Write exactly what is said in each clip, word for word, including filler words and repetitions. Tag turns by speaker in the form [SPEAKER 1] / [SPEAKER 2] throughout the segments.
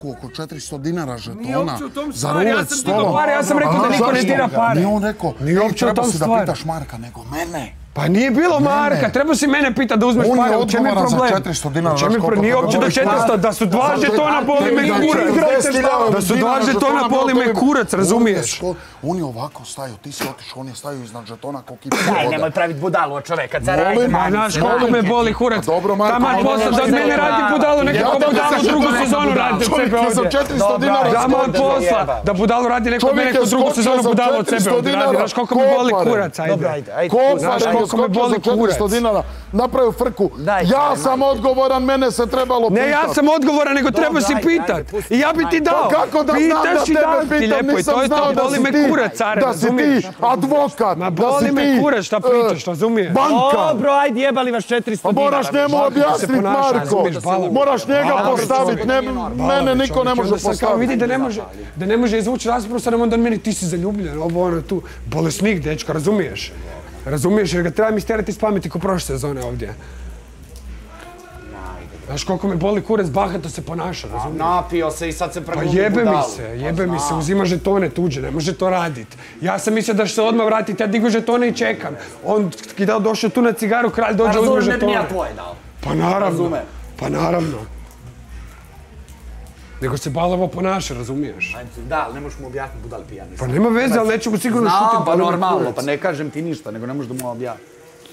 [SPEAKER 1] frku oko četiristo dinara žetona.
[SPEAKER 2] Nije uopće u tom
[SPEAKER 1] za
[SPEAKER 2] stvari, ja
[SPEAKER 1] rulet
[SPEAKER 2] sam
[SPEAKER 1] stolom.
[SPEAKER 2] digao pare, ja sam rekao da niko ne dira pare.
[SPEAKER 1] Nije on rekao,
[SPEAKER 2] Nije uopće u
[SPEAKER 1] treba
[SPEAKER 2] tom
[SPEAKER 1] si da
[SPEAKER 2] stvari.
[SPEAKER 1] pitaš Marka, nego mene.
[SPEAKER 2] Pa nije bilo Marka, treba si mene pitati da uzmeš pare, u čem je problem?
[SPEAKER 1] On je odgovoran za četiristo dinara.
[SPEAKER 2] Nije uopće do četiristo, da su dva žetona boli me kurac. Da su dva žetona boli me kurac, razumiješ?
[SPEAKER 1] On je ovako stajao, ti si otišao, on je stajao iznad žetona ko kipa
[SPEAKER 3] Daj,
[SPEAKER 1] vode.
[SPEAKER 3] nemoj praviti budalu od čoveka, carajte
[SPEAKER 2] Ma, znaš koliko me boli kurac. Taman posla da od mene radi budalu, neko budalu drugu sezonu radi od sebe ovdje.
[SPEAKER 1] četiristo dinara
[SPEAKER 2] Taman posla da budalu radi neko mene ko drugu sezonu budalu od sebe ovdje radi. Znaš koliko me boli kurac, ajde. Znaš koliko me boli kurac.
[SPEAKER 1] dinara napravio frku. Ja sam odgovoran, mene se trebalo pitati.
[SPEAKER 2] Ne, ja sam odgovoran, nego treba si pitat. I ja bi ti dao.
[SPEAKER 1] Kako da znam da tebe pitam, nisam znao da si ti, da si ti advokat,
[SPEAKER 2] ma boli me kurac, šta pričaš, razumiješ?
[SPEAKER 1] Banka.
[SPEAKER 3] Dobro, ajde, jebali vas četiristo dinara.
[SPEAKER 1] Moraš njemu objasnit, Marko. Moraš njega postavit, mene niko ne može postaviti.
[SPEAKER 2] Vidi da ne može izvući raspravu, sad onda meni ti si zaljubljen, ovo ono tu. Bolesnik, dečko, razumiješ? Razumiješ, jer ga trebam isterati iz pameti ko prošle sezone ovdje. Znaš koliko me boli kurac, bahato se ponaša, razumiješ?
[SPEAKER 3] Napio se i sad se
[SPEAKER 2] Pa
[SPEAKER 3] preglumi
[SPEAKER 2] jebe mi
[SPEAKER 3] budalu.
[SPEAKER 2] se, jebe mi se, uzima žetone tuđe, ne može to radit. Ja sam mislio da će se odmah vratiti, ja digu žetone i čekam. On je došao tu na cigaru, kralj dođe, uzme žetone.
[SPEAKER 3] Ne bi ja tvoje dao.
[SPEAKER 2] Pa naravno, pa naravno. Nego se balavo ponaša, razumiješ?
[SPEAKER 3] Da, ali ne možeš mu objasniti budali pijani.
[SPEAKER 2] Pa nema veze, ali neću mu sigurno šutim.
[SPEAKER 3] Znam, pa normalno, pa ne kažem ti ništa, nego ne možeš da mu objasniti.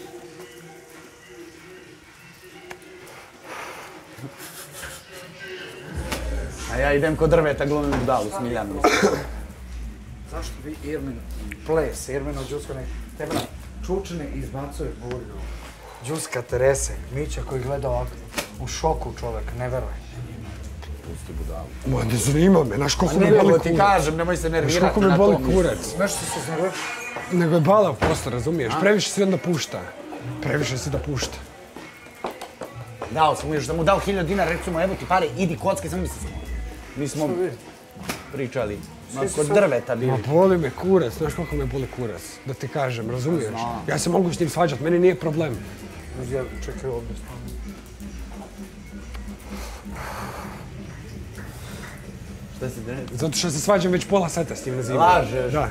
[SPEAKER 3] A ja idem kod drveta, glumim budalu, smiljam mi se.
[SPEAKER 4] Zašto vi Irmin ples, Irmino Đuska ne... Tebra, Čučne izbacuje burju. Đuska Terese, Mića koji gleda ovako, u šoku čovek, ne veruje.
[SPEAKER 3] Pusti budalu.
[SPEAKER 2] Ma ne zanima me, znaš koliko me
[SPEAKER 3] Ne
[SPEAKER 2] boli
[SPEAKER 3] mogu ti
[SPEAKER 2] kurac.
[SPEAKER 3] kažem, nemoj se nervirati
[SPEAKER 2] Znaš koliko
[SPEAKER 3] na
[SPEAKER 2] me
[SPEAKER 3] to.
[SPEAKER 2] boli kurac.
[SPEAKER 4] Nešto se znaruješ?
[SPEAKER 2] Nego je balav posla, razumiješ? Previše si onda pušta. Previše si da pušta.
[SPEAKER 3] Dao sam, još da mu dao hiljadu dinara, recimo, evo ti pare, idi kocke, samo mi se smo. Mi smo pričali, kod drveta bili.
[SPEAKER 2] Ma boli me kurac, znaš koliko me boli kurac, da ti kažem, razumiješ? Ja se mogu s njim svađat, meni nije problem.
[SPEAKER 4] Ja čekaj ovdje stavno.
[SPEAKER 3] Šta si dene?
[SPEAKER 2] Zato što se svađam već pola sata s njim na zimu.
[SPEAKER 3] Lažeš?
[SPEAKER 2] Da.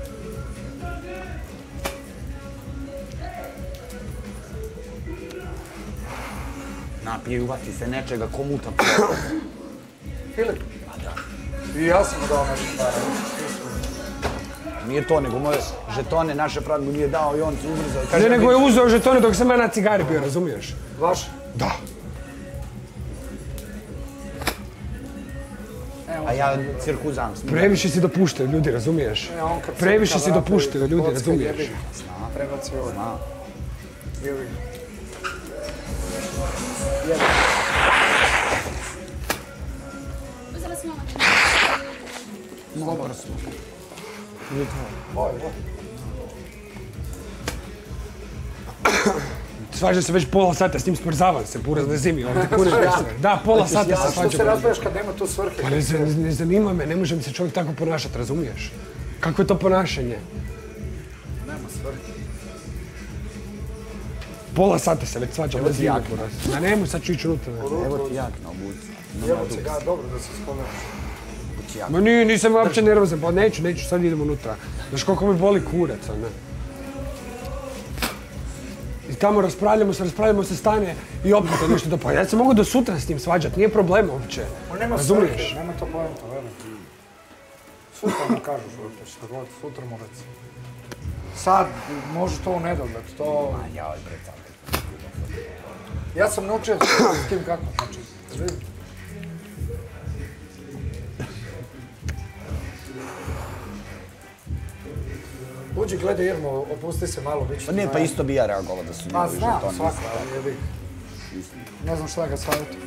[SPEAKER 3] Napije i uvati se nečega, komuta.
[SPEAKER 4] Filip? I ja sam mu dao nešto para.
[SPEAKER 3] Nije to, nego moje žetone, naše pravdu nije dao i on se ubrzao.
[SPEAKER 2] Ne, nego je uzeo žetone dok sam ja na cigari bio, razumiješ?
[SPEAKER 4] Vaš?
[SPEAKER 2] Da.
[SPEAKER 3] A ja cirkuzam.
[SPEAKER 2] Previše si dopuštaju ljudi, razumiješ? Previše si dopuštaju ljudi, razumiješ?
[SPEAKER 4] Zna, prebaci ovo. Zna. Jevi.
[SPEAKER 5] Uzela sam ovo.
[SPEAKER 3] Dobar smo.
[SPEAKER 2] Svađam se već pola sata, s njim smrzavam se, buraz na zimi, ovdje kuriš se. Da, pola sata se
[SPEAKER 4] Što
[SPEAKER 2] svađam.
[SPEAKER 4] se razbiješ kad nema tu svrhe?
[SPEAKER 2] Pa ne, ne zanima me, ne može mi se čovjek tako ponašati, razumiješ? Kako je to ponašanje?
[SPEAKER 4] Nema svrhe.
[SPEAKER 2] Pola sata se već svađam na zimi, buraz. Da nemoj, sad ću ići unutra.
[SPEAKER 3] Evo ti jak na obuci.
[SPEAKER 4] Evo se ga, dobro da se spomenuš.
[SPEAKER 2] Ma nije, nisam uopće nervozan, pa neću, neću, sad idemo unutra. Znaš koliko me boli kurac, ne? I tamo raspravljamo se, raspravljamo se, stane i opet nešto da pa. Ja se mogu do sutra s njim svađat, nije problem uopće.
[SPEAKER 4] On nema svrhe, nema to pojenta, verujem. Sutra mu kažeš, šta god, sutra mu reci. Sad, može to u nedogled, to...
[SPEAKER 3] Ja, oj bre, sad.
[SPEAKER 4] Ja sam naučio s tim kako, znači, vidim. Uđi, gledaj Irmo, opusti se malo, bit će...
[SPEAKER 3] Pa ne, pa isto bi ja reagovao da su
[SPEAKER 4] Pa
[SPEAKER 3] njegovi
[SPEAKER 4] znam,
[SPEAKER 3] žetoni.
[SPEAKER 4] svako, ali jebi. Ne znam šta ga savjetujem.